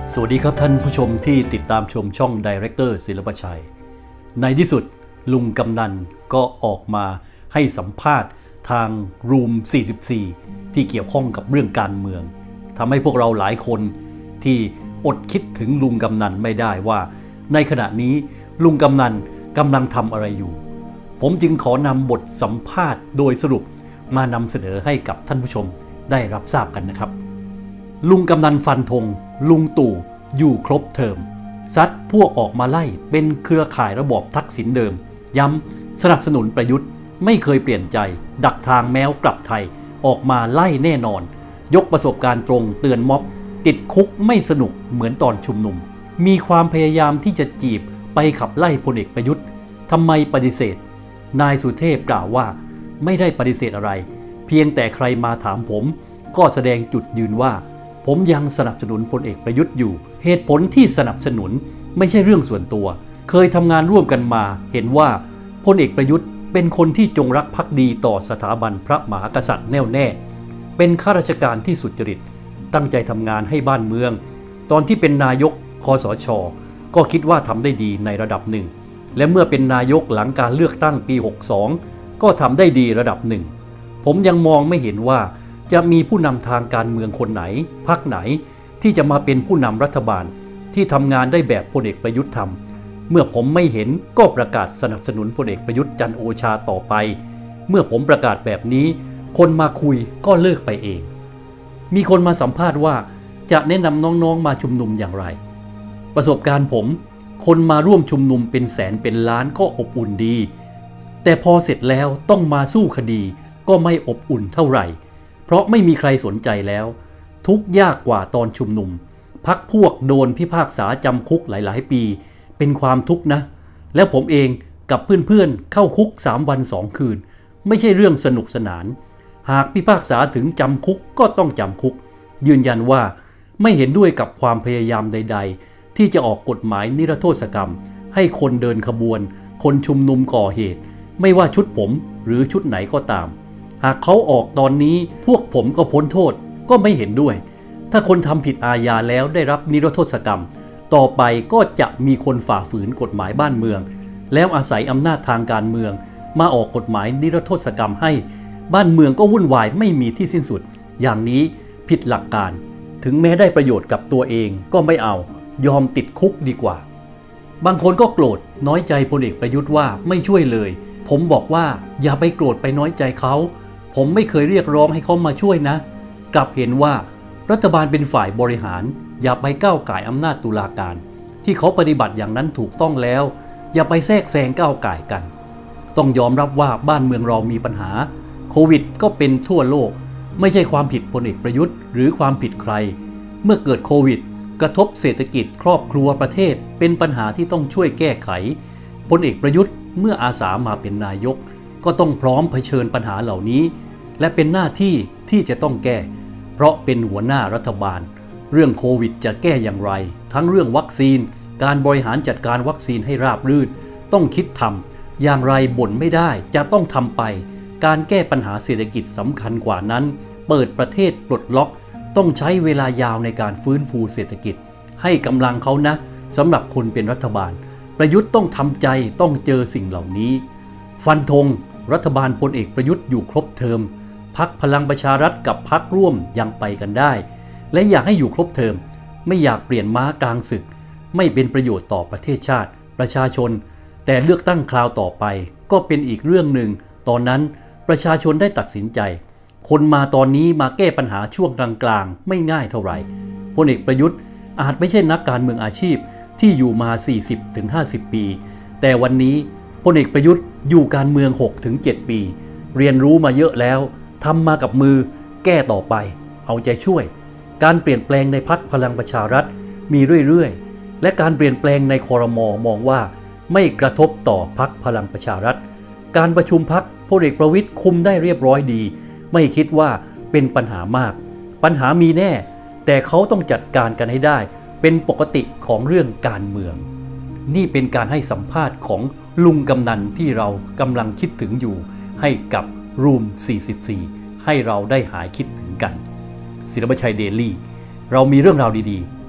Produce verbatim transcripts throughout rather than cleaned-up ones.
สวัสดีครับท่านผู้ชมที่ติดตามชมช่อง Director ศิลปชัยในที่สุดลุงกำนันก็ออกมาให้สัมภาษณ์ทางรูมสี่สิบสี่ที่เกี่ยวข้องกับเรื่องการเมืองทำให้พวกเราหลายคนที่อดคิดถึงลุงกำนันไม่ได้ว่าในขณะนี้ลุงกำนันกำลังทำอะไรอยู่ผมจึงขอนำบทสัมภาษณ์โดยสรุปมานำเสนอให้กับท่านผู้ชมได้รับทราบกันนะครับลุงกำนันฟันธงลุงตู่อยู่ครบเทอมซัดพวกออกมาไล่เป็นเครือข่ายระบอบทักษิณเดิมย้ำสนับสนุนประยุทธ์ไม่เคยเปลี่ยนใจดักทางแมวกลับไทยออกมาไล่แน่นอนยกประสบการณ์ตรงเตือนม็อบติดคุกไม่สนุกเหมือนตอนชุมนุมมีความพยายามที่จะจีบไปขับไล่พลเอกประยุทธ์ทำไมปฏิเสธนายสุเทพกล่าวว่าไม่ได้ปฏิเสธอะไรเพียงแต่ใครมาถามผมก็แสดงจุดยืนว่าผมยังสนับสนุนพลเอกประยุทธ์อยู่เหตุผลที่สนับสนุนไม่ใช่เรื่องส่วนตัวเคยทำงานร่วมกันมาเห็นว่าพลเอกประยุทธ์เป็นคนที่จงรักภักดีต่อสถาบันพระมหากษัตริย์แน่วแน่เป็นข้าราชการที่สุจริตตั้งใจทำงานให้บ้านเมืองตอนที่เป็นนายกคสช.ก็คิดว่าทำได้ดีในระดับหนึ่งและเมื่อเป็นนายกหลังการเลือกตั้งปีหกสิบสองก็ทำได้ดีระดับหนึ่งผมยังมองไม่เห็นว่าจะมีผู้นำทางการเมืองคนไหนพรรคไหนที่จะมาเป็นผู้นำรัฐบาลที่ทำงานได้แบบพลเอกประยุทธ์ทำเมื่อผมไม่เห็นก็ประกาศสนับสนุนพลเอกประยุทธ์จันทร์โอชาต่อไปเมื่อผมประกาศแบบนี้คนมาคุยก็เลิกไปเองมีคนมาสัมภาษณ์ว่าจะแนะนำน้องๆมาชุมนุมอย่างไรประสบการณ์ผมคนมาร่วมชุมนุมเป็นแสนเป็นล้านก็อบอุ่นดีแต่พอเสร็จแล้วต้องมาสู้คดีก็ไม่อบอุ่นเท่าไหร่เพราะไม่มีใครสนใจแล้วทุกข์ยากกว่าตอนชุมนุมพรรคพวกโดนพิพากษาจำคุกหลายๆปีเป็นความทุกข์นะแล้วผมเองกับเพื่อนๆเข้าคุกสามวันสองคืนไม่ใช่เรื่องสนุกสนานหากพิพากษาถึงจำคุกก็ต้องจำคุกยืนยันว่าไม่เห็นด้วยกับความพยายามใดๆที่จะออกกฎหมายนิรโทษกรรมให้คนเดินขบวนคนชุมนุมก่อเหตุไม่ว่าชุดผมหรือชุดไหนก็ตามหากเขาออกตอนนี้พวกผมก็พ้นโทษก็ไม่เห็นด้วยถ้าคนทำผิดอาญาแล้วได้รับนิรโทษกรรมต่อไปก็จะมีคนฝ่าฝืนกฎหมายบ้านเมืองแล้วอาศัยอำนาจทางการเมืองมาออกกฎหมายนิรโทษกรรมให้บ้านเมืองก็วุ่นวายไม่มีที่สิ้นสุดอย่างนี้ผิดหลักการถึงแม้ได้ประโยชน์กับตัวเองก็ไม่เอายอมติดคุกดีกว่าบางคนก็โกรธน้อยใจพลเอกประยุทธ์ว่าไม่ช่วยเลยผมบอกว่าอย่าไปโกรธไปน้อยใจเขาผมไม่เคยเรียกร้องให้เขามาช่วยนะกลับเห็นว่ารัฐบาลเป็นฝ่ายบริหารอย่าไปก้าวก่ายอำนาจตุลาการที่เขาปฏิบัติอย่างนั้นถูกต้องแล้วอย่าไปแทรกแซงก้าวก่ายกันต้องยอมรับว่าบ้านเมืองเรามีปัญหาโควิดก็เป็นทั่วโลกไม่ใช่ความผิดพลเอกประยุทธ์หรือความผิดใครเมื่อเกิดโควิดกระทบเศรษฐกิจครอบครัวประเทศเป็นปัญหาที่ต้องช่วยแก้ไขพลเอกประยุทธ์เมื่ออาสามาเป็นนายกก็ต้องพร้อมเผชิญปัญหาเหล่านี้และเป็นหน้าที่ที่จะต้องแก้เพราะเป็นหัวหน้ารัฐบาลเรื่องโควิดจะแก้อย่างไรทั้งเรื่องวัคซีนการบริหารจัดการวัคซีนให้ราบรื่นต้องคิดทำอย่างไรบ่นไม่ได้จะต้องทำไปการแก้ปัญหาเศรษฐกิจสำคัญกว่านั้นเปิดประเทศปลดล็อกต้องใช้เวลายาวในการฟื้นฟูเศรษฐกิจให้กำลังเขานะสำหรับคนเป็นรัฐบาลประยุทธ์ต้องทำใจต้องเจอสิ่งเหล่านี้ฟันธงรัฐบาลพลเอกประยุทธ์อยู่ครบเทอมพรรคพลังประชารัฐกับพรรคร่วมยังไปกันได้และอยากให้อยู่ครบเทอมไม่อยากเปลี่ยนม้ากลางศึกไม่เป็นประโยชน์ต่อประเทศชาติประชาชนแต่เลือกตั้งคราวต่อไปก็เป็นอีกเรื่องหนึ่งตอนนั้นประชาชนได้ตัดสินใจคนมาตอนนี้มาแก้ปัญหาช่วงกลางๆไม่ง่ายเท่าไหร่พลเอกประยุทธ์อาจไม่ใช่นักการเมืองอาชีพที่อยู่มา สี่สิบถึงห้าสิบ ปีแต่วันนี้พลเอกประยุทธ์อยู่การเมือง หกถึงเจ็ด ปีเรียนรู้มาเยอะแล้วทำมากับมือแก้ต่อไปเอาใจช่วยการเปลี่ยนแปลงในพรรคพลังประชารัฐมีเรื่อยๆและการเปลี่ยนแปลงในครม.มองว่าไม่กระทบต่อพรรคพลังประชารัฐการประชุมพรรคพลเอกประวิตรคุมได้เรียบร้อยดีไม่คิดว่าเป็นปัญหามากปัญหามีแน่แต่เขาต้องจัดการกันให้ได้เป็นปกติของเรื่องการเมืองนี่เป็นการให้สัมภาษณ์ของลุงกำนันที่เรากำลังคิดถึงอยู่ให้กับรูมสี่สิบสี่ให้เราได้หายคิดถึงกันศิลปชัยเดลี่เรามีเรื่องราวดีๆ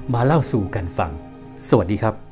มาเล่าสู่กันฟังสวัสดีครับ